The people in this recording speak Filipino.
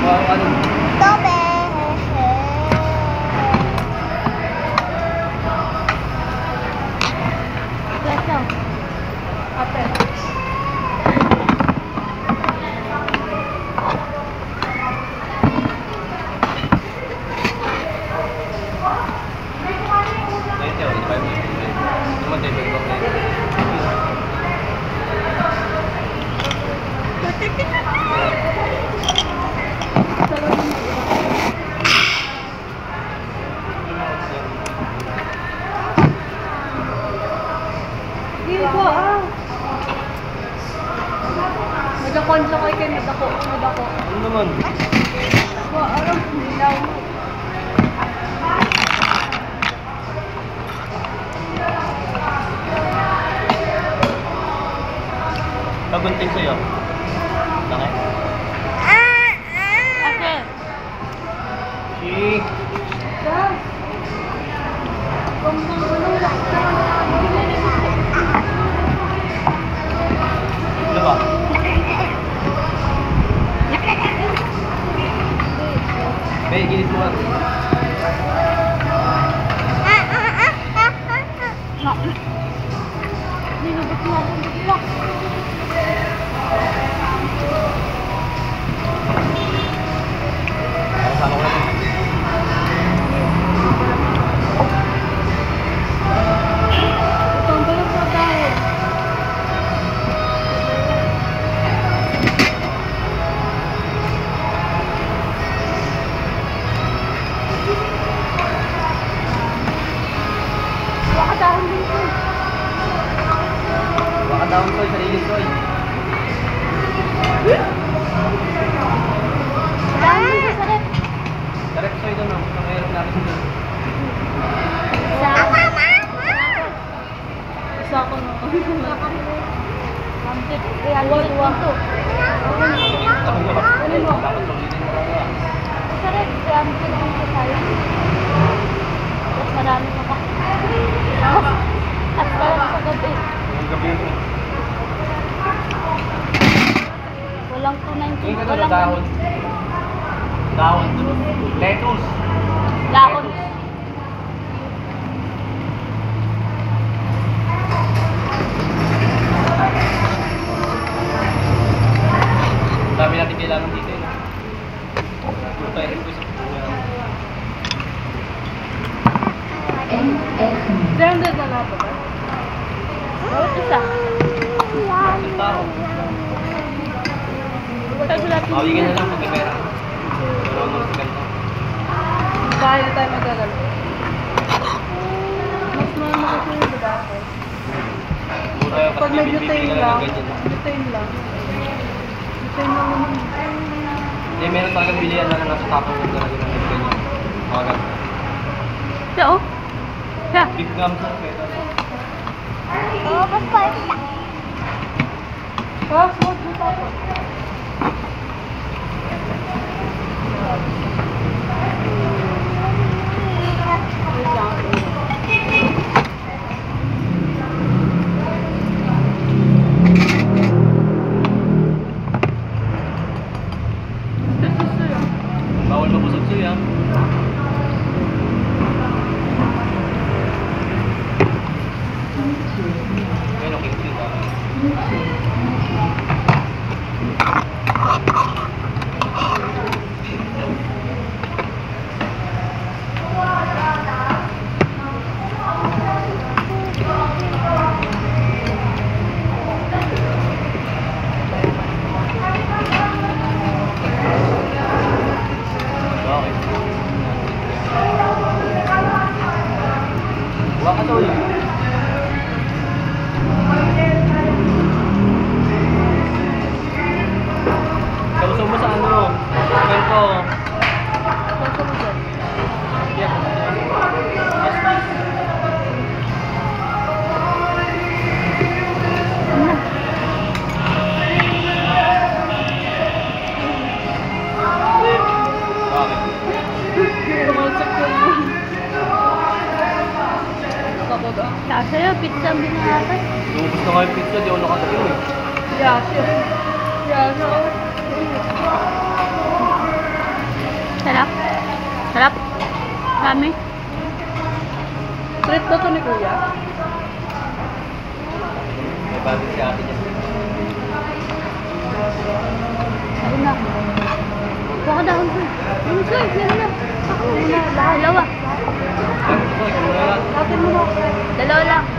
Ano? Tobe. Ito. Ate. Nagkakonsa ko kayo madako. Ano naman? Alam, nilaw. Pagunting sa'yo. Laki? Ate. Si... Ano ba? May ginit mo nga. Nilubot mo akong bigla. Sama ko na. Itong balok po tayo. Baka dahon din ko. Baka daon ko, sarili ko. Dahon din sa sarap. Direct sa'yo doon, no? Nangyayarap natin doon. Isa ko na. Tuwan to. Ako ba? Dapat ulitin mo lang ba? Sarap. Ramdit din sa tayo. At marami pa pa. At sarap sa gabi. Yung gabi yun. Walang 290. Yung Walang dahon. Dahon doon. Lettuce. Dahon. Ang dami natin kailangan dito eh. Punta yung request. Grounded na nga po ba? Bawat isa. Ang tao. Mawigan na lang pag pera. Pero ano sa kanta. Kaya na tayo magagalo. Mas makakasunod ba ako? Mura yung Pag kasi bibili nag-lutain ka lang, lang ng ganyan. lutain lang. Lutain lang naman. Hindi, meron talagang bilihan na nasa tapong ko talaga ng ganyan. Mga ganyan. Siya oh. Siya. Big gum sa pera. Oo, mas pwede lang. Oh, smooth mo tayo. Bawal mabusog sa'yo ah. Ngayon, okay, cute ah. Okay. Huwag ka to eh. Kausap mo sa ano? Comment ko. Kausap mo dyan. Yeah. Yes, please. Okay. Kumalsak ko yun. Kapag ah. Sa'yo, pizza ang binahatan. Lumabas na nga yung pizza, di ako nakatayo eh. Yeah, siya. Yeah, siya. Sarap. Sarap. Dami. Trip ba ito ni Kuya? May bago si ate niya. Ayun na. Baka dahon ko. Ayun, sir. Meron na. Dalawa. Ay, gusto ko, ikaw na lang. Dalawa lang.